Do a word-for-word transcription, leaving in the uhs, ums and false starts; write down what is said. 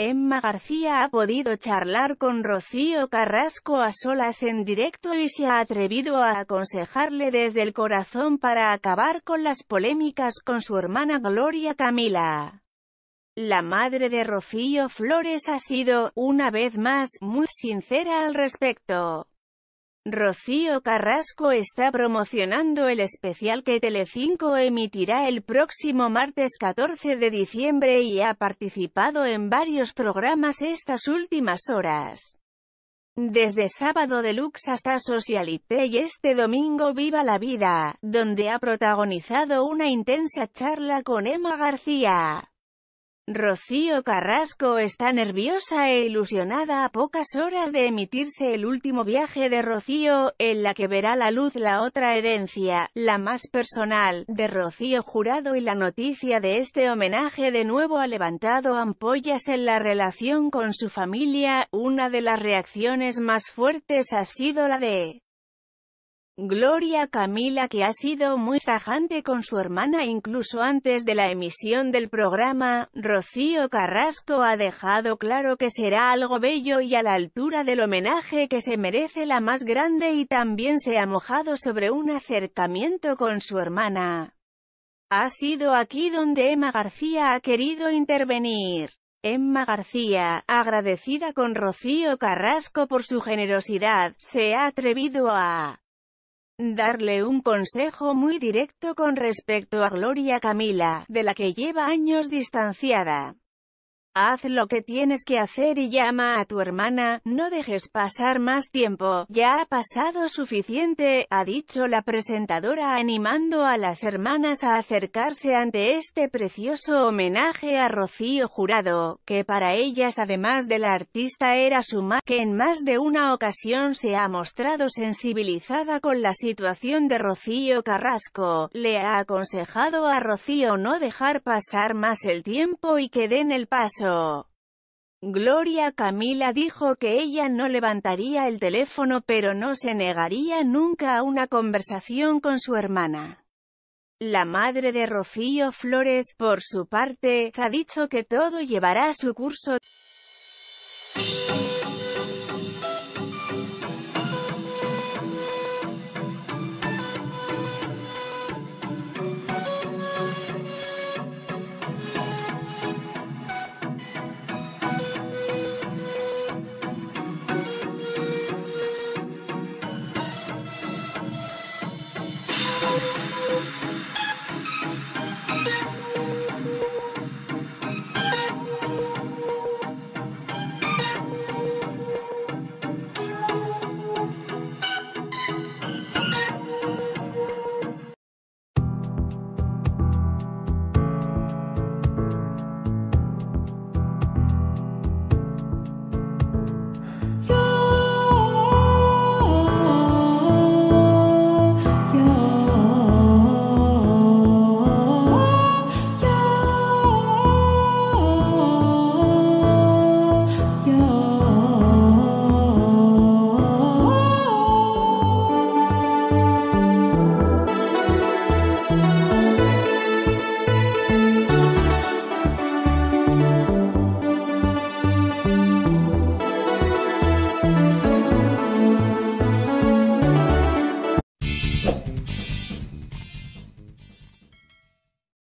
Emma García ha podido charlar con Rocío Carrasco a solas en directo y se ha atrevido a aconsejarle desde el corazón para acabar con las polémicas con su hermana Gloria Camila. La madre de Rocío Flores ha sido, una vez más, muy sincera al respecto. Rocío Carrasco está promocionando el especial que Telecinco emitirá el próximo martes catorce de diciembre y ha participado en varios programas estas últimas horas. Desde Sábado Deluxe hasta Socialité y este domingo Viva la Vida, donde ha protagonizado una intensa charla con Emma García. Rocío Carrasco está nerviosa e ilusionada a pocas horas de emitirse el último viaje de Rocío, en la que verá la luz la otra herencia, la más personal, de Rocío Jurado, y la noticia de este homenaje de nuevo ha levantado ampollas en la relación con su familia. Una de las reacciones más fuertes ha sido la de Gloria Camila, que ha sido muy tajante con su hermana incluso antes de la emisión del programa. Rocío Carrasco ha dejado claro que será algo bello y a la altura del homenaje que se merece la más grande, y también se ha mojado sobre un acercamiento con su hermana. Ha sido aquí donde Emma García ha querido intervenir. Emma García, agradecida con Rocío Carrasco por su generosidad, se ha atrevido a darle un consejo muy directo con respecto a Gloria Camila, de la que lleva años distanciada. Haz lo que tienes que hacer y llama a tu hermana, no dejes pasar más tiempo, ya ha pasado suficiente, ha dicho la presentadora, animando a las hermanas a acercarse ante este precioso homenaje a Rocío Jurado, que para ellas, además de la artista, era su madre, que en más de una ocasión se ha mostrado sensibilizada con la situación de Rocío Carrasco. Le ha aconsejado a Rocío no dejar pasar más el tiempo y que den el paso. Gloria Camila dijo que ella no levantaría el teléfono, pero no se negaría nunca a una conversación con su hermana. La madre de Rocío Flores, por su parte, ha dicho que todo llevará su curso.